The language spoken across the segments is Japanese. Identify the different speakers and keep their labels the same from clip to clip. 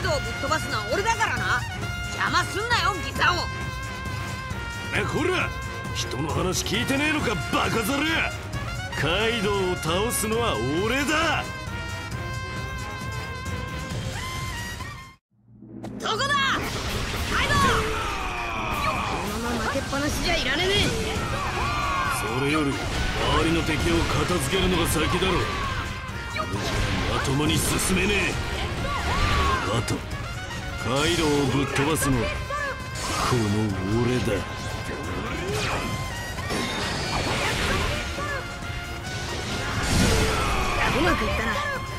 Speaker 1: 道をぶっ飛ばすのは俺だからな。邪魔すんなよギザオ。
Speaker 2: こら、人の話聞いてねえのかバカザル。カイドウを倒すのは俺だ。
Speaker 1: どこだカイドウ。このまま負けっぱなしじゃいられねえ。
Speaker 2: それより周りの敵を片付けるのが先だろ。これじゃまともに進めねえ。あとカイドウをぶっ飛ばすのはこの俺だ。
Speaker 1: うまくいったな。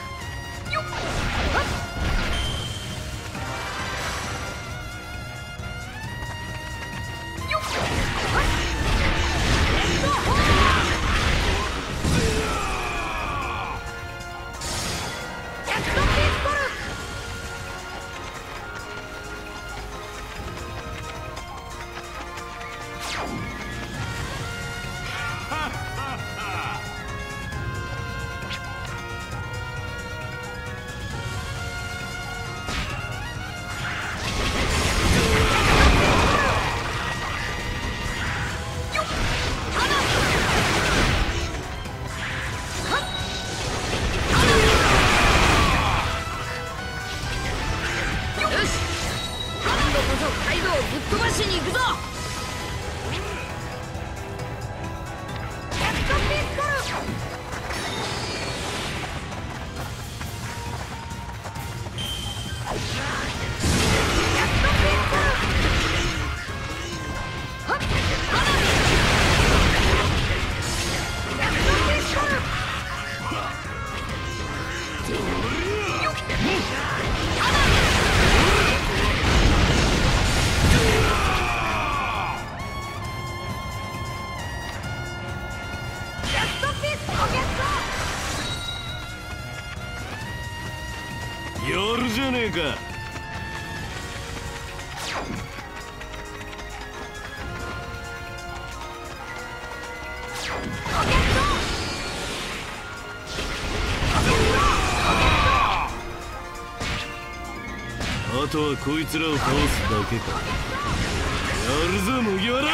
Speaker 2: やるじゃねえか。あとはこいつらを倒すだけか。やるぞ麦わら。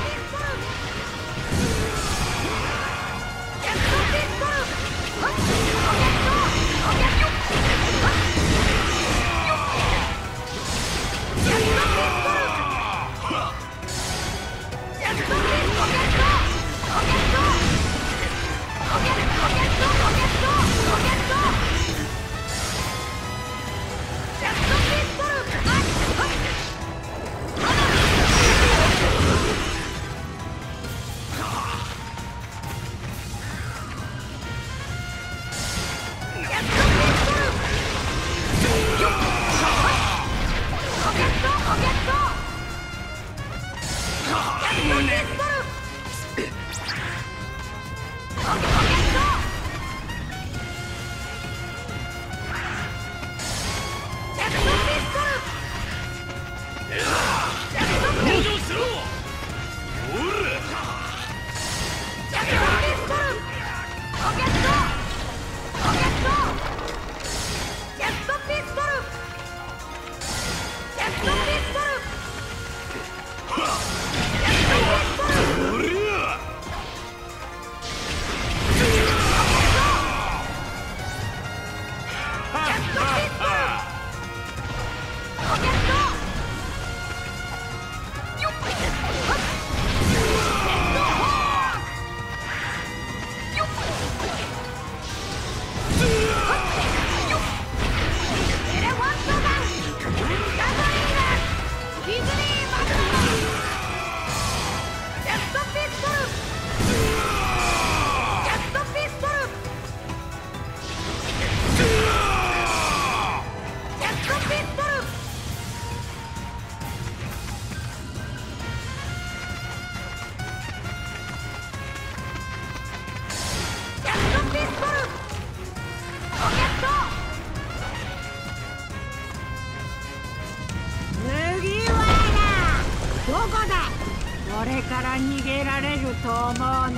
Speaker 3: 俺から逃げられると思うなよ。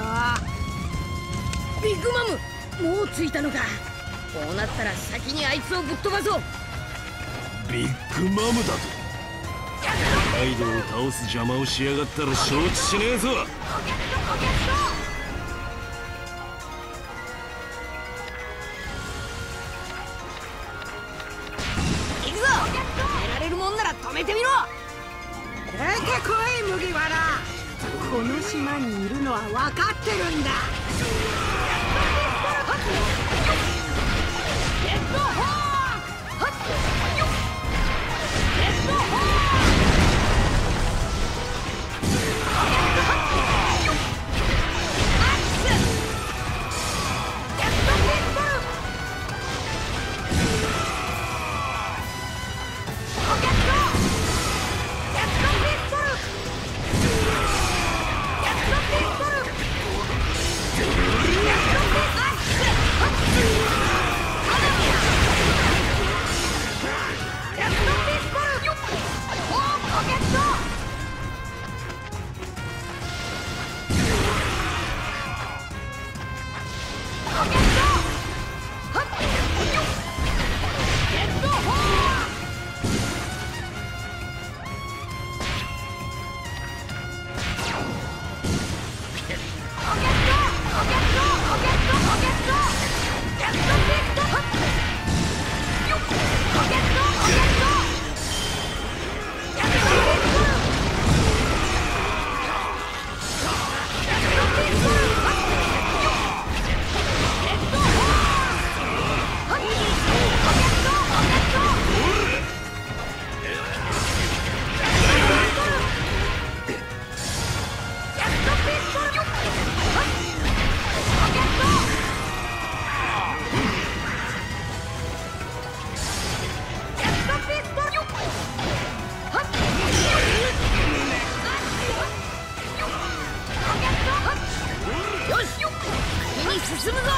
Speaker 1: ビッグマム、もう着いたのか。こうなったら先にあいつをぶっ飛ばそう。
Speaker 2: ビッグマムだと。カイドウを倒す邪魔をしやがったら承知しねえぞ。
Speaker 1: 行くぞ。止められるもんなら止めてみろ。
Speaker 3: 出てこい麦わら。この島にいるのは分かってるんだ。
Speaker 1: レッドホーク。レッドホーク。アックス。レッドピットル。ロケット。レッドピットル。レッドピットル。レッドピットル。アックス。進むぞ。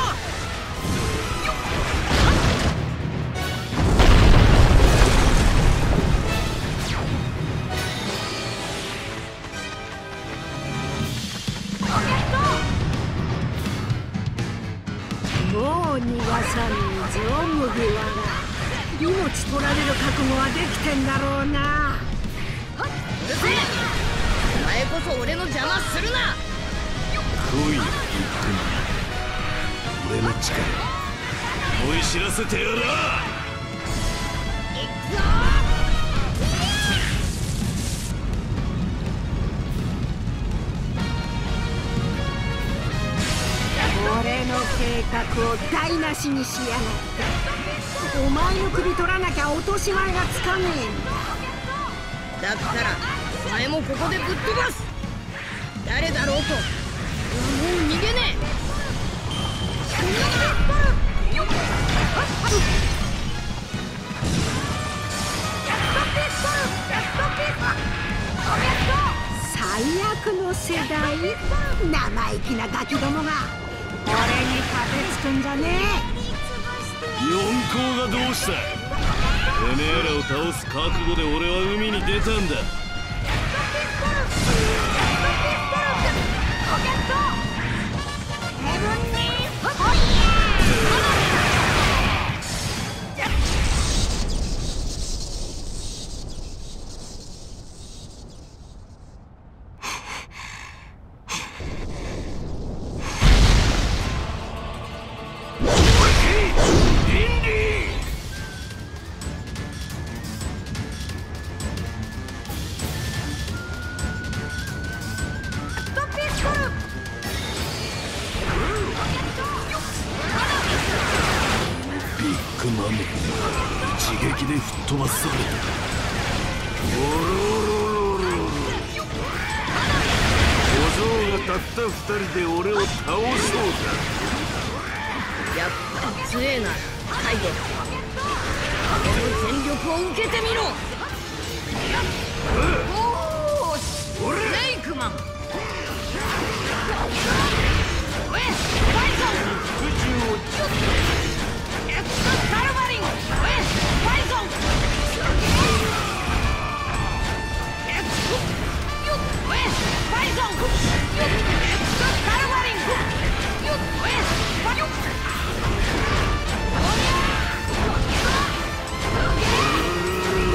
Speaker 3: もう逃がさねえぞ麦わら。命取られる覚悟はできてんだろうな。
Speaker 1: うるせえ。お前こそ俺の邪魔するな。
Speaker 2: 来いよ、俺の力思い知らせてやら。
Speaker 1: 行くぞ。
Speaker 3: 俺の計画を台無しにしやがって。お前の首取らなきゃ落とし前がつかねえんだ。
Speaker 1: だったらお前もここでぶっ飛ばす。誰だろうともう逃げねえ。
Speaker 3: 最悪の世代。生意気なガキどもが俺に駆けつくんじゃね
Speaker 2: 四皇がどうした。てめえらを倒す覚悟で俺は海に出たんだ。ビッグマム一撃で吹っ飛ばされた。おろろろろろ。小僧がたった二人で俺を倒そうか。
Speaker 1: やっぱり強えなカイドウ。俺の全力を受けてみろ。おーしレイクマン。おいバイソン。エクスカルバリン。おいバイソン。エクスよっおいバイソン。よっエクスカルバリン。よっおいバイソン。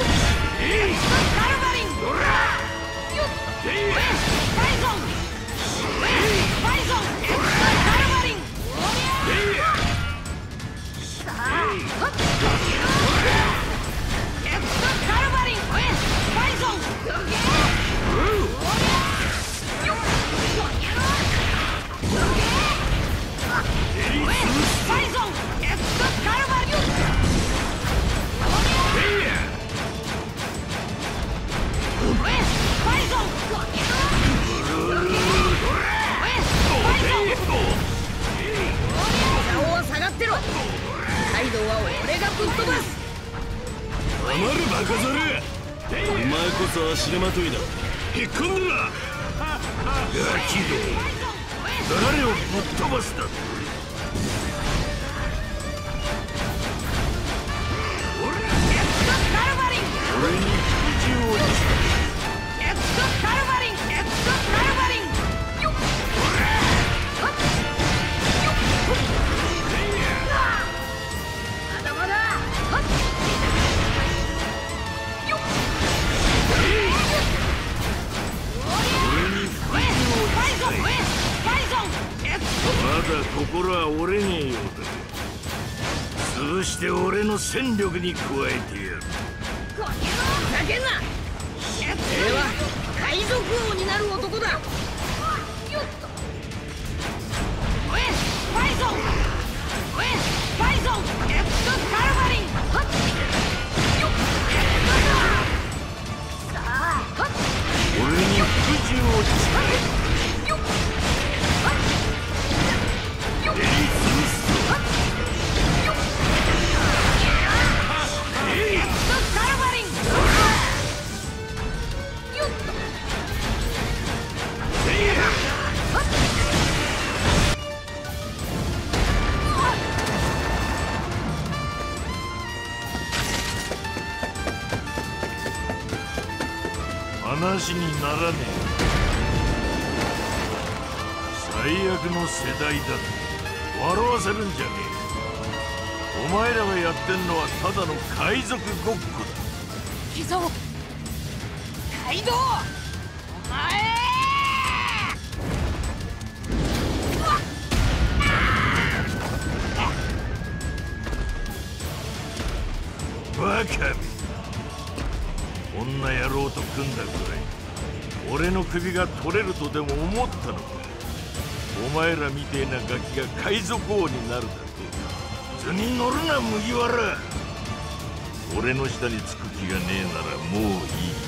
Speaker 1: ってろ。カイドウは俺がぶっ飛ばす。
Speaker 2: 余るバカザル、お前こそ足手まといだ。引っ込んでら。ガキど誰をぶっ飛ばすだ。俺に口を落ちた。
Speaker 1: エクソカルバリン、エクソカルバリン。よっまだまだ。よっ
Speaker 2: 俺に口を落ちた。まだ心は折れねえようだ。潰して俺の戦力に加えてやる。
Speaker 1: ふざけんな。俺は海賊王になる男だ。よっと。おいパイソン、おいパイソン、エクソカルバリン。はっよっさあ、はっ
Speaker 2: 俺に口を落ちた。
Speaker 1: よっはっよっ
Speaker 2: エリスス
Speaker 1: はっよっエクソカルバリン。
Speaker 2: 話にならねえ。最悪の世代だって笑わせるんじゃねえ。お前らがやってんのはただの海賊ごっこだ。
Speaker 1: いぞカイドウ、お前。
Speaker 2: バカめ、こんな野郎と組んだくらい俺の首が取れるとでも思ったのか。お前らみてえなガキが海賊王になるだと図に乗るな麦わら。俺の下につく気がねえならもういい。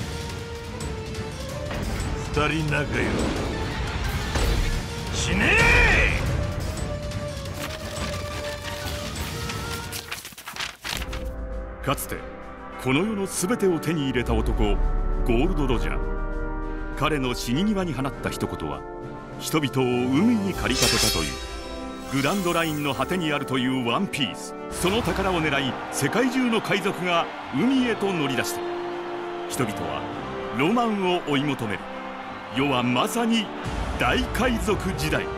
Speaker 2: 二人仲良く死ねえ。
Speaker 4: かつてこの世の全てを手に入れた男ゴールド・ロジャー。彼の死に際に放った一言は人々を海に駆り立てたという。グランドラインの果てにあるというワンピース、その宝を狙い世界中の海賊が海へと乗り出した。人々はロマンを追い求める。世はまさに大海賊時代。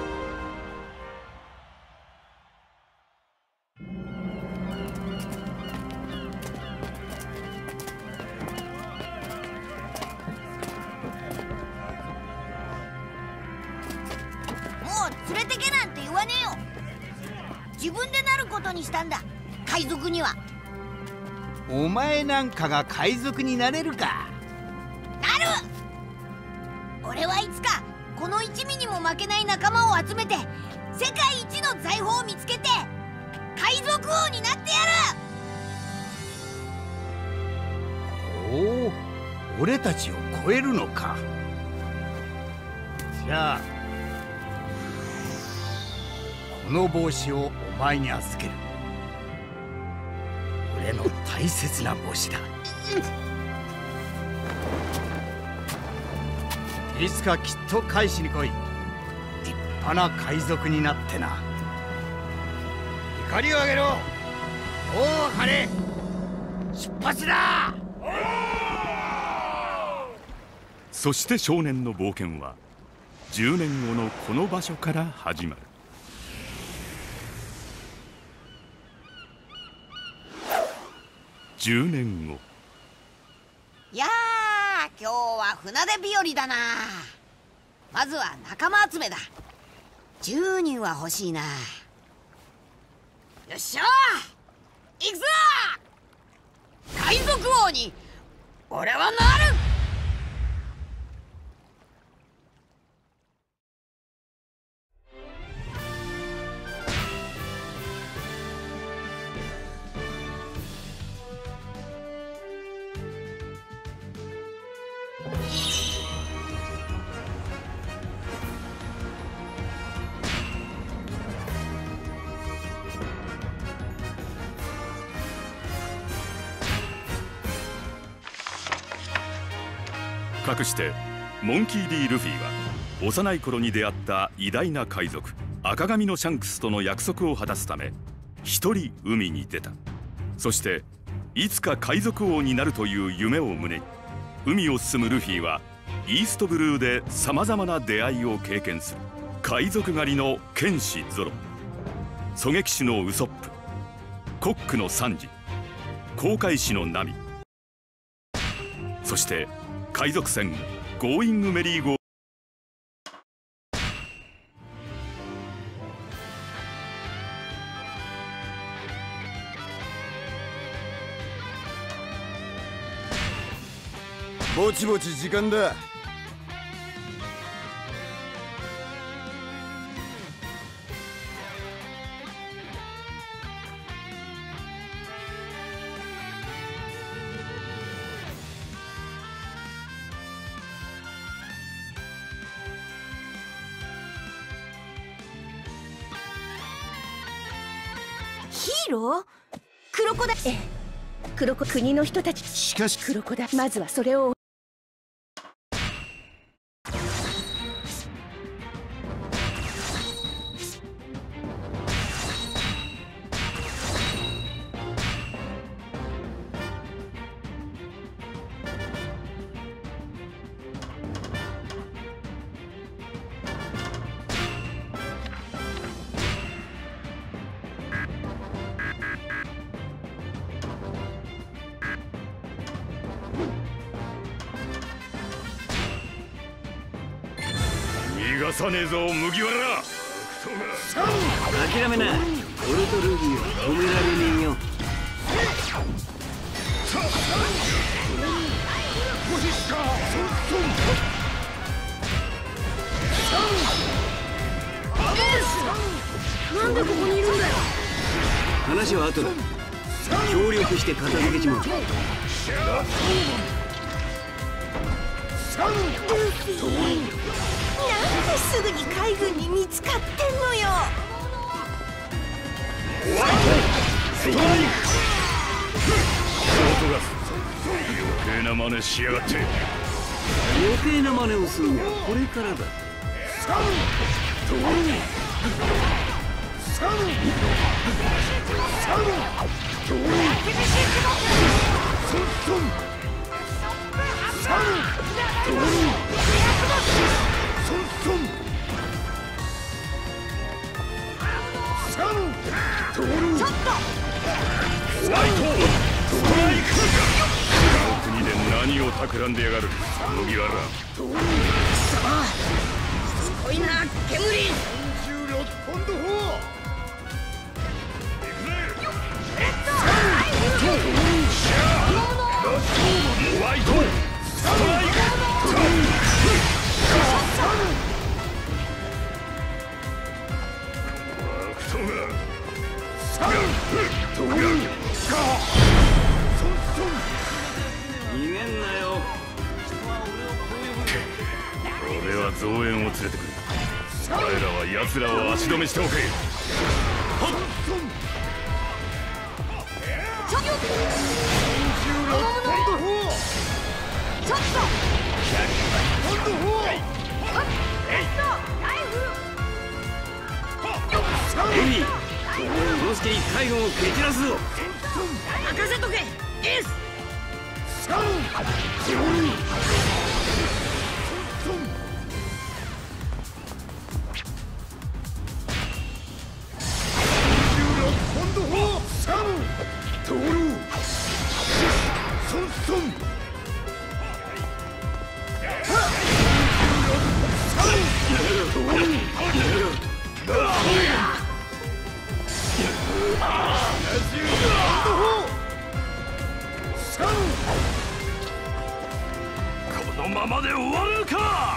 Speaker 5: 連れてけなんて言わねえよ。自分でなることにしたんだ、海賊には。
Speaker 6: お前なんかが海賊になれるか。
Speaker 5: なる。俺はいつかこの一味にも負けない仲間を集めて世界一の財宝を見つけて海賊王になってや
Speaker 6: おお、俺たちを超えるのか。じゃあこの帽子をお前に預ける。俺の大切な帽子だ。いつかきっと返しに来い。立派な海賊になってな。怒りを上げろ。おお晴れ、出発だ。
Speaker 4: そして少年の冒険は10年後のこの場所から始まる。10年後。
Speaker 5: いやー、今日は船出日和だな。まずは仲間集めだ。10人は欲しいな。よっしゃー、行くぞー。海賊王に俺はなる。
Speaker 4: かくしてモンキー・D・ルフィは幼い頃に出会った偉大な海賊赤髪のシャンクスとの約束を果たすため一人海に出た。そしていつか海賊王になるという夢を胸に海を進むルフィはイーストブルーでさまざまな出会いを経験する。海賊狩りの剣士ゾロ、狙撃手のウソップ、コックのサンジ、航海士のナミ、そして海賊船ゴーイングメリーゴー。
Speaker 7: ぼちぼち時間だ。
Speaker 8: ヒーロー？黒子だ。ええ、黒子、国の人たち。しかし黒子だ。まずはそれを。
Speaker 4: 逃がさねえぞ麦わら。
Speaker 9: 諦めな。俺とルフィは止められねえよ。
Speaker 3: なんでここにいるんだよ。
Speaker 9: 話は後だ。協力して片付けちまう。
Speaker 8: なんですぐに海軍に見つかってんのよ。
Speaker 4: 余計な真似しやがって。
Speaker 9: 余計な真似をするのはこれからだ。
Speaker 4: 国で何を企んでやがる麦わら。
Speaker 1: すごいな煙。
Speaker 7: 46ポンド砲。
Speaker 4: ホワイトストライク。
Speaker 9: 逃げんなよ。
Speaker 4: 俺は増援を連れてくる。お前らは奴らを足止めしておけ。
Speaker 9: ルフィ、この隙に海軍を蹴散らすぞ。
Speaker 1: 任せとけエース。
Speaker 4: このままで終わるか。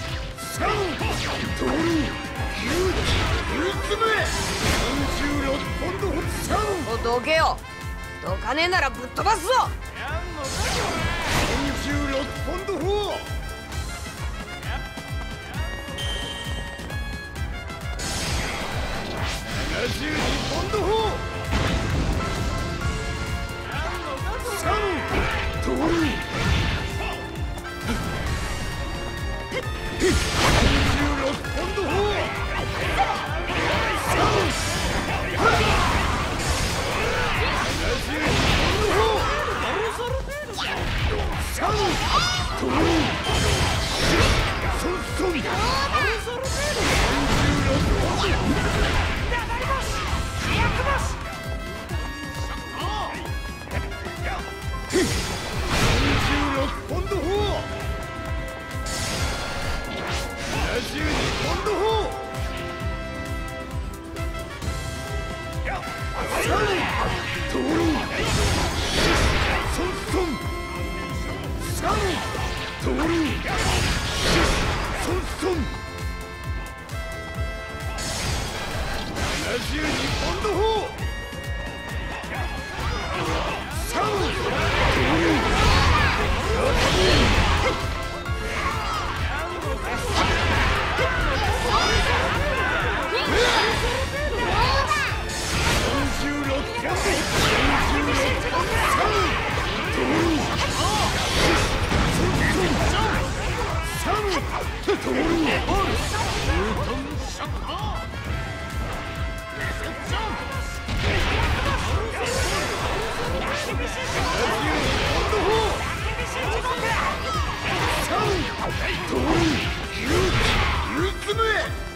Speaker 1: どけよ。どかねえならぶっ飛ばすぞ。
Speaker 7: 46ポンド砲。72ポンド砲。3ドル。 トールソンソンサムトールソンソン72ポンド砲サムトールユーツム